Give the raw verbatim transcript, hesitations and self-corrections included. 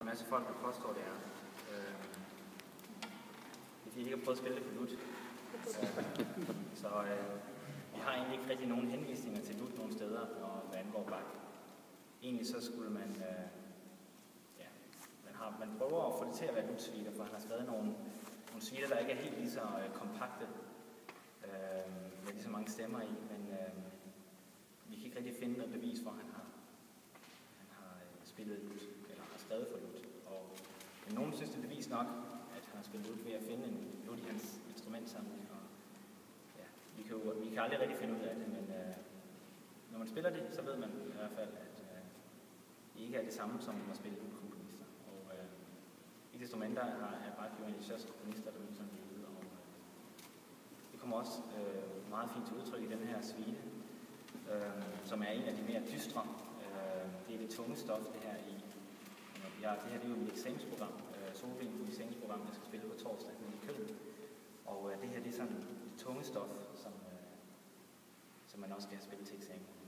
masse folk, der påstår, det er. Øh, det er fordi, de ikke har prøvet at spille det på lut. Øh, så øh, vi har egentlig ikke rigtig nogen henvisninger til lut nogen steder, når hvad angår Bach. Egentlig så skulle man, øh, ja, man, har, man prøver at få det til at være lut-suiter, for han har skrevet nogle, nogle suiter, der ikke er helt lige så øh, kompakte, øh, med lige så mange stemmer i, men øh, vi kan ikke rigtig finde noget bevis for, at han har, han har øh, spillet lut, eller har skrevet for lut. Og, men nogen synes, det er bevis nok, at han har spillet lut ved at finde en lut i hans instrumentsamling. Og, ja, vi, kan jo, vi kan aldrig rigtig finde ud af det, men øh, når man spiller det, så ved man i hvert fald, at øh, det ikke er det samme, som at spille lut-komponister. Og øh, i det instrumenter har jeg bare gjort en af de største komponister derude, som de er ude. Og øh, det kommer også øh, meget fint til udtryk i den her suite, øh, som er en af de mere dystre. Øh, det er det tunge stof, det her i. Ja, det her det er jo mit eksamensprogram, øh, Solving på eksamensprogram, jeg skal spille på torsdag i Køln. Og øh, det her det er sådan det tunge stof, som, øh, som man også skal have spillet til eksamen.